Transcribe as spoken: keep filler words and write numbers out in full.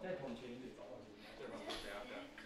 再捧前一点。 对吧？对啊，对啊。